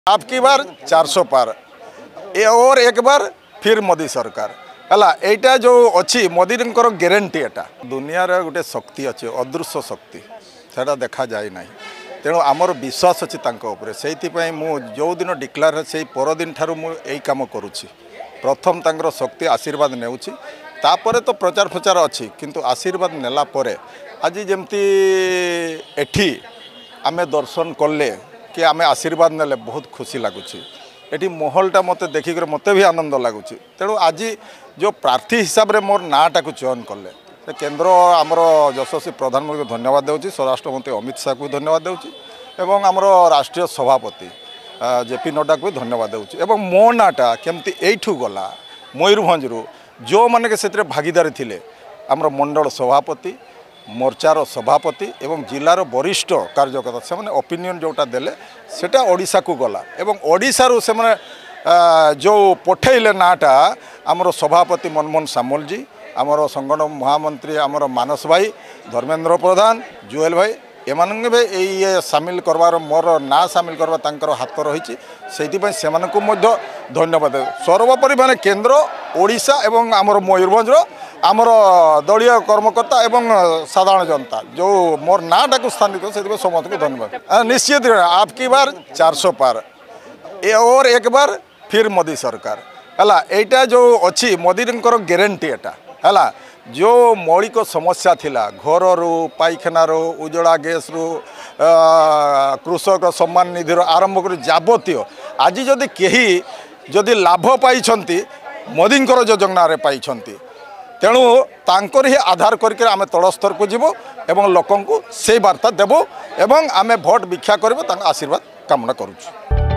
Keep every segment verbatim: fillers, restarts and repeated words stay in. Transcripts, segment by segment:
अब की बार चार सौ पार ए और एक बार फिर मोदी सरकार है यहाँ जो अच्छी मोदी ग्यारंटी एटा दुनिया रे गोटे शक्ति अच्छी अदृश्य शक्ति से देखा जाए ना तेणु आमर विश्वास अच्छी से मु जो दिन डिक्लेयर से परदिन ठारू मु यही काम करुँची प्रथम तांकर शक्ति आशीर्वाद नेउची तापर तो प्रचार प्रचार अच्छी किंतु आशीर्वाद नेला परे आज जमती एठी आमे दर्शन कले कि आमे आशीर्वाद नेले बहुत खुशी लगुच ये महलटा मत देखिक मत भी आनंद लगुच तेणु आज जो प्रार्थी हिसाब से मोर नाटा को चयन कले केन्द्र आमर यशस्वी प्रधानमंत्री को धन्यवाद देउची स्वराष्ट्र मंत्री अमित शाह को धन्यवाद देउची एवं आमर राष्ट्रीय सभापति जेपी नड्डा को भी धन्यवाद देउची एवं मो नाटा केमती एठू गला मयूरभंज रु जो माने के से भागीदारी थिले आमर मंडल सभापति मोर्चार सभापति एवं जिलार वरिष्ठ कार्यकर्ता से माने ओपिनियन जोटा देले सेटा ओडिशा को गला एवं ओडिशा रु से माने जो पठेइले नाटा आमर सभापति मनमोहन सामल जी आमर संगठन महामंत्री आमर मानस भाई धर्मेंद्र प्रधान जुएल भाई एमान भी ये सामिल करवार मोर ना सामिल करवा तांकर हाथ रही से धन्यवाद सर्वोपरि माने केन्द्र ओडिशा एवं आमर मयूरभंज आमर दलीय कर्मकर्ता एवं साधारण जनता जो मोर नाटा को स्थानित से समस्त को धन्यवाद निश्चित आपकी बार चार सौ पार ए और एक बार फिर मोदी सरकार है यहाँ जो अच्छी मोदी ग्यारंटी एटा है जो मौलिक समस्या थिला घर रू पाइखाना रू उज्ज्वला गैस रू कृषक सम्मान निधि आरंभ कर जाबतीय आज जदि कहीं जदि लाभ पाई मोदी योजना पाई तेणु तांकर ही आधार करके आमे तल स्तर को जीवो एवं लोकन को से वार्ता देबो एवं आमे भोट भिक्षा करबो तांका आशीर्वाद कामना करूछु।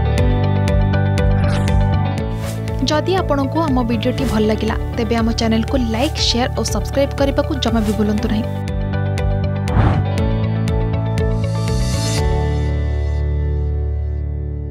जदि आपंक आम भिडी भल लगा तेब आम चैनल को लाइक शेयर और सब्सक्राइब करने को जमा भी भूलु नहीं।